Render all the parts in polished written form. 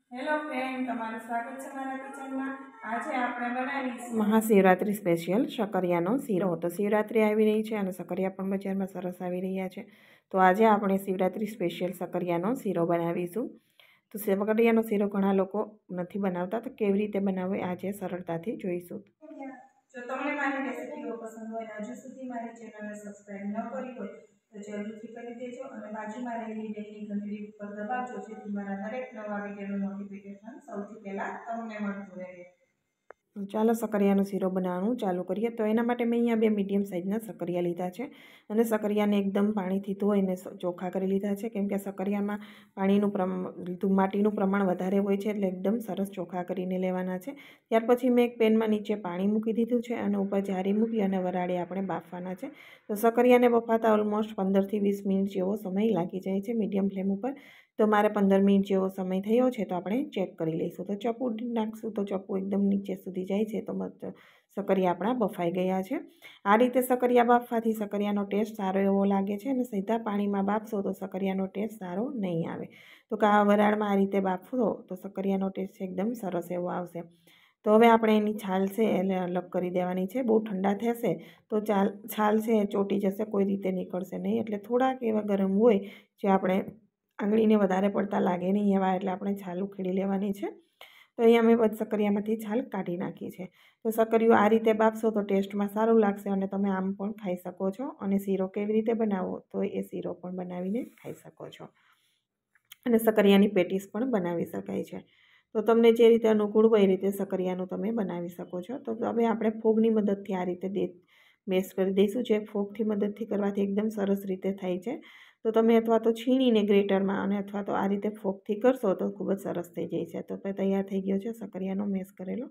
Hello friend, તમારું સ્વાગત છે મારા કિચનમાં। આજે આપણે બનાવીશું મહાશિવરાત્રિ સ્પેશિયલ શકરિયાનો શીરો। તો શિવરાત્રિ આવી રહી છે અને શકરિયા પણ બજારમાં સરસ આવી રહ્યા છે। તો આજે આપણે શિવરાત્રિ સ્પેશિયલ શકરિયાનો શીરો બનાવીશું। તો શકરિયાનો શીરો ઘણા લોકો નથી બનાવતા, તો કેવી રીતે બનાવવો આજે સરળતાથી જોઈશું। જો તમને મારી રેસિપીઓ પસંદ હોય અને હજુ સુધી મારી ચેનલને સબસ્ક્રાઇબ ન કરી હોય તો જરૂરથી કરી દેજો અને બાજુમાં રહેલી બેલની ઘંટડી ઉપર દબાવજો, જેથી મારા દરેક નવા વિડીયોનું નોટિફિકેશન સૌથી પહેલાં તમને મળતું રહે। ચાલો શકરિયાનો શીરો બનાવવાનું ચાલુ કરીએ। તો એના માટે મેં અહીંયા 2 મીડિયમ સાઇઝના શકરિયા લીધા છે અને શકરિયાને એકદમ પાણીથી ધોઈને ચોખ્ખા કરી લીધા છે, કેમ કે શકરિયામાં માટીનું પ્રમાણ વધારે હોય છે, એટલે એકદમ સરસ ચોખ્ખા કરીને લેવાના છે। ત્યાર પછી મેં એક પેનમાં નીચે પાણી મૂકી દીધું છે અને ઉપર જારી મૂકી અને વરાળે આપણે બાફવાના છે। તો શકરિયાને બફાતા ઓલમોસ્ટ 15થી 20 મિનિટ જેવો સમય લાગી જાય છે મીડિયમ ફ્લેમ ઉપર। તો મારે 15 મિનિટ જેવો સમય થયો છે, તો આપણે ચેક કરી લઈશું। તો ચપ્પુ નાખશું તો ચપ્પુ એકદમ નીચે સુધી જાય છે, તો શકરિયા આપણા બફાઈ ગયા છે। આ રીતે શકરિયા બાફવાથી શકરિયાનો ટેસ્ટ સારો એવો લાગે છે અને સીધા પાણીમાં બાફશો તો શકરિયાનો ટેસ્ટ સારો નહીં આવે। તો વરાળમાં આ રીતે બાફશો તો શકરિયાનો ટેસ્ટ એકદમ સરસ એવો આવશે। તો હવે આપણે એની છાલ છે એટલે અલગ કરી દેવાની છે। બહુ ઠંડા થશે તો છાલ છે ચોટી જશે, કોઈ રીતે નીકળશે નહીં। એટલે થોડાક એવા ગરમ હોય જે આપણે આંગળીને વધારે પડતા લાગે નહીં એવા, એટલે આપણે છાલ ઉખેડી લેવાની છે। તો અહીંયા મેં શકરિયામાંથી છાલ કાઢી નાખી છે। તો શકરિયું આ રીતે બાફશો તો ટેસ્ટમાં સારું લાગશે અને તમે આમ પણ ખાઈ શકો છો। અને શીરો કેવી રીતે બનાવવો તો એ શીરો પણ બનાવીને ખાઈ શકો છો અને શકરિયાની પેટીસ પણ બનાવી શકાય છે। તો તમને જે રીતે અનુકૂળ હોય એ રીતે શકરિયાનું તમે બનાવી શકો છો। તો હવે આપણે ફોગની મદદથી આ રીતે મેશ કરી દઈશું। જે ફોગથી મદદથી કરવાથી એકદમ સરસ રીતે થાય છે। તો તમે અથવા તો છીણીને ગ્રેટરમાં અને અથવા તો આ રીતે ફોગથી કરશો તો ખૂબ જ સરસ થઈ જાય છે। તો તૈયાર થઈ ગયો છે શકરિયાનો મેશ કરેલો।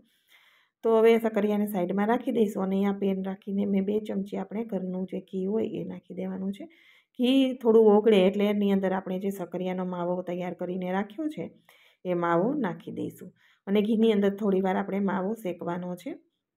તો હવે શકરિયાને સાઈડમાં રાખી દઈશું અને અહીંયા પેન રાખીને મેં 2 ચમચી આપણે ઘરનું જે ઘી હોય એ નાખી દેવાનું છે। ઘી થોડું ઓગળે એટલે એની અંદર આપણે જે શકરિયાનો માવો તૈયાર કરીને રાખ્યો છે એ માવો નાખી દઈશું અને ઘીની અંદર થોડીવાર આપણે માવો શેકવાનો છે,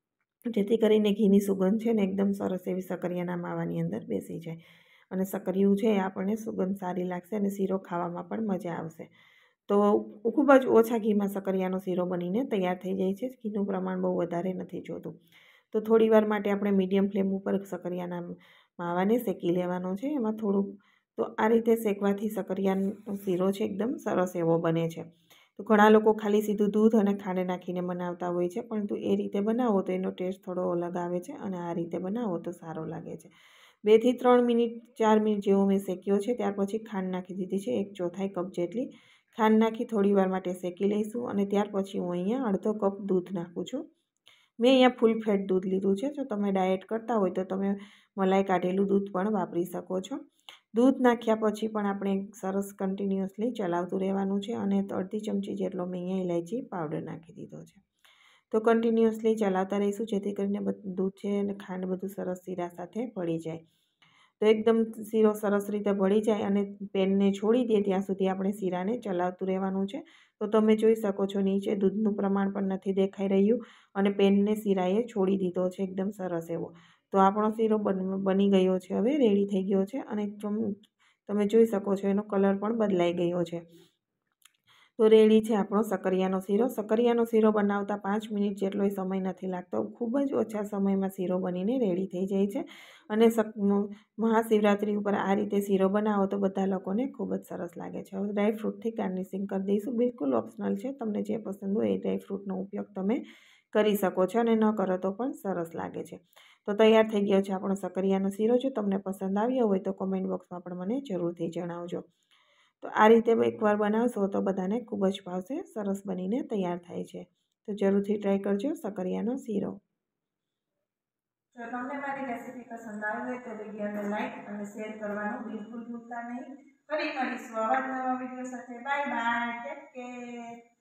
જેથી કરીને ઘીની સુગંધ છે ને એકદમ સરસ એવી શકરિયાના માવાની અંદર બેસી જાય અને શકરિયું છે આપણને સુગંધ સારી લાગશે અને શીરો ખાવામાં પણ મજા આવશે। તો ખૂબ જ ઓછા ઘીમાં શકરિયાનો શીરો બનીને તૈયાર થઈ જાય છે। ઘીનું પ્રમાણ બહુ વધારે નથી જોતું। તો થોડીવાર માટે આપણે મીડિયમ ફ્લેમ ઉપર શકરિયાના માવાને શેકી લેવાનો છે એમાં થોડુંક। તો આ રીતે શેકવાથી શકરિયાનો શીરો છે એકદમ સરસ એવો બને છે। તો ઘણા લોકો ખાલી સીધું દૂધ અને ખાંડ નાખીને બનાવતા હોય છે, પરંતુ એ રીતે બનાવો તો એનો ટેસ્ટ થોડો અલગ આવે છે અને આ રીતે બનાવો તો સારો લાગે છે। 2 થી 3 મિનિટ 4 મિનિટ જેવો મેં શેક્યો છે। ત્યાર પછી ખાંડ નાખી દીધી છે, 1/4 કપ જેટલી ખાંડ નાખી થોડીવાર માટે શેકી લઈશું અને ત્યાર પછી હું અહીંયા અડધો કપ દૂધ નાખું છું। મેં અહીંયા ફૂલ ફેટ દૂધ લીધું છે। જો તમે ડાયટ કરતા હોય તો તમે મલાઈ કાઢેલું દૂધ પણ વાપરી શકો છો। દૂધ નાખ્યા પછી પણ આપણે સરસ કન્ટિન્યુઅસલી ચલાવતું રહેવાનું છે અને અડધી ચમચી જેટલો મેં અહીંયા ઇલાયચી પાવડર નાખી દીધો છે। તો કન્ટિન્યુઅસલી ચલાવતા રહીશું, જેથી કરીને દૂધ છે અને ખાંડ બધું સરસ શીરા સાથે ભળી જાય। તો એકદમ શીરો સરસ રીતે ભળી જાય અને પેનને છોડી દે ત્યાં સુધી આપણે શીરાને ચલાવતું રહેવાનું છે। તો તમે જોઈ શકો છો નીચે દૂધનું પ્રમાણ પણ નથી દેખાઈ રહ્યું અને પેનને શીરાએ છોડી દીધો છે એકદમ સરસ એવો। તો આપણો શીરો બની ગયો છે, હવે રેડી થઈ ગયો છે અને તમે જોઈ શકો છો એનો કલર પણ બદલાઈ ગયો છે। તો રેડી છે આપણો શકરિયાનો શીરો। શકરિયાનો શીરો બનાવતા 5 મિનિટ જેટલો સમય નથી લાગતો, ખૂબ જ ઓછા સમયમાં શીરો બનીને રેડી થઈ જાય છે અને મહાશિવરાત્રિ ઉપર આ રીતે શીરો બનાવો તો બધા લોકોને ખૂબ જ સરસ લાગે છે। હવે ડ્રાયફ્રૂટથી ગાર્નિશિંગ કરી દઈશું, બિલકુલ ઓપ્શનલ છે, તમને જે પસંદ હોય એ ડ્રાયફ્રૂટનો ઉપયોગ તમે કરી શકો છો અને ન કરો તો પણ સરસ લાગે છે। તો તૈયાર થઈ ગયો છે આપણો શકરિયાનો શીરો। જો તમને પસંદ આવ્યો હોય તો કોમેન્ટ બોક્સમાં પણ મને જરૂરથી જણાવજો। તો આ રીતે એકવાર બનાવશો તો બધાને ખૂબ જ ભાવશે, સરસ બનીને તૈયાર થાય છે। તો જરૂરથી ટ્રાય કરજો શકરિયાનો શીરો। જો તમને મારી રેસિપી પસંદ આવી હોય તો વિડીયોને લાઈક અને શેર કરવાનું બિલકુલ ભૂલતા નહીં। ફરી મળીશું આવા નવા વિડીયો સાથે। Bye bye, take care.